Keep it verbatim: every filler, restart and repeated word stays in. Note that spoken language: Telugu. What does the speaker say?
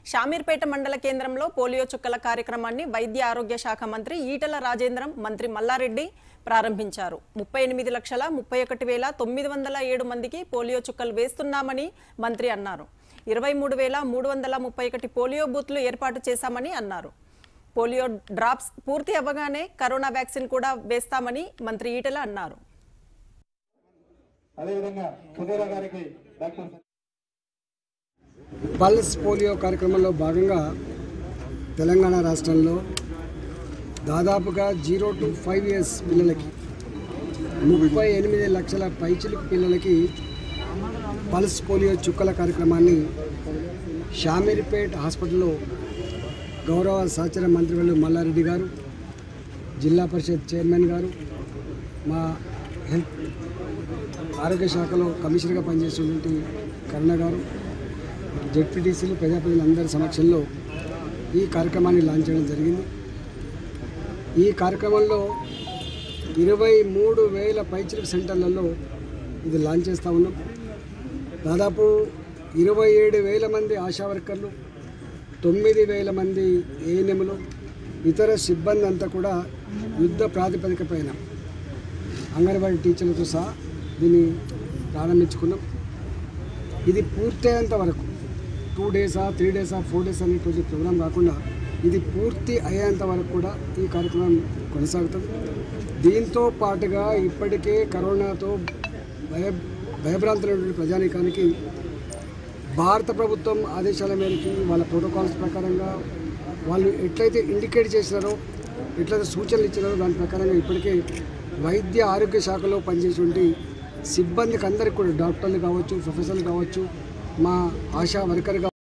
షామీర్పేట మండల కేంద్రంలో పోలియో చుక్కల కార్యక్రమాన్ని వైద్య ఆరోగ్య శాఖ మంత్రి ఈటల రాజేంద్రం, మంత్రి మల్లారెడ్డి ప్రారంభించారు. ముప్పై ఎనిమిది లక్షల ముప్పై ఒకటి వేల తొమ్మిది వందల ఏడు మందికి పోలియో చుక్కలు వేస్తున్నామని మంత్రి అన్నారు. ఇరవై మూడు వేల మూడు వందల ముప్పై ఒకటి పోలియో బూత్లు ఏర్పాటు చేశామని అన్నారు. పోలియో డ్రాప్స్ పూర్తి అవ్వగానే కరోనా వ్యాక్సిన్ కూడా వేస్తామని మంత్రి ఈటల అన్నారు. పల్స్ పోలియో కార్యక్రమంలో భాగంగా తెలంగాణ రాష్ట్రంలో దాదాపుగా జీరో టు ఫైవ్ ఇయర్స్ పిల్లలకి ముప్పై ఎనిమిది లక్షల పైచిలుకు పిల్లలకి పల్స్ పోలియో చుక్కల కార్యక్రమాన్ని షామీర్పేట్ హాస్పిటల్లో గౌరవ సహచర మంత్రివర్యులు మల్లారెడ్డి గారు, జిల్లా పరిషత్ చైర్మన్ గారు, మా హెల్త్ ఆరోగ్య శాఖలో కమిషనర్గా పనిచేస్తున్నటువంటి కరుణ గారు, జెడ్పీటీసీలు, ప్రజాప్రతినిధులందరి సమక్షంలో ఈ కార్యక్రమాన్ని లాంచ్ చేయడం జరిగింది. ఈ కార్యక్రమంలో ఇరవై మూడు వేల పైచిలుకు సెంటర్లలో ఇది లాంచ్ చేస్తూ ఉన్నాం. దాదాపు ఇరవై ఏడు వేల మంది ఆశా వర్కర్లు, తొమ్మిది వేల మంది ఏఎన్ఎంలు, ఇతర సిబ్బంది అంతా కూడా యుద్ధ ప్రాతిపదిక పైన అంగన్వాడీ టీచర్లతో సహా దీన్ని ప్రారంభించుకున్నాం. ఇది పూర్తయ్యేంత వరకు టూ డేసా త్రీ డేసా ఫోర్ డేస్ అనేటువంటి ప్రోగ్రాం కాకుండా ఇది పూర్తి అయ్యేంత వరకు కూడా ఈ కార్యక్రమం కొనసాగుతుంది. దీంతో పాటుగా ఇప్పటికే కరోనాతో భయ భయభ్రాంతులైనటువంటి ప్రజానీకానికి భారత ప్రభుత్వం ఆదేశాల మేరకు వాళ్ళ ప్రోటోకాల్స్ ప్రకారంగా వాళ్ళు ఎట్లయితే ఇండికేట్ చేసినారో, ఎట్లయితే సూచనలు ఇచ్చినారో దాని ప్రకారంగా ఇప్పటికే వైద్య ఆరోగ్య శాఖలో పనిచేసేటువంటి సిబ్బందికి అందరికీ కూడా, డాక్టర్లు కావచ్చు, ప్రొఫెసర్లు కావచ్చు, మా ఆశా వర్కర్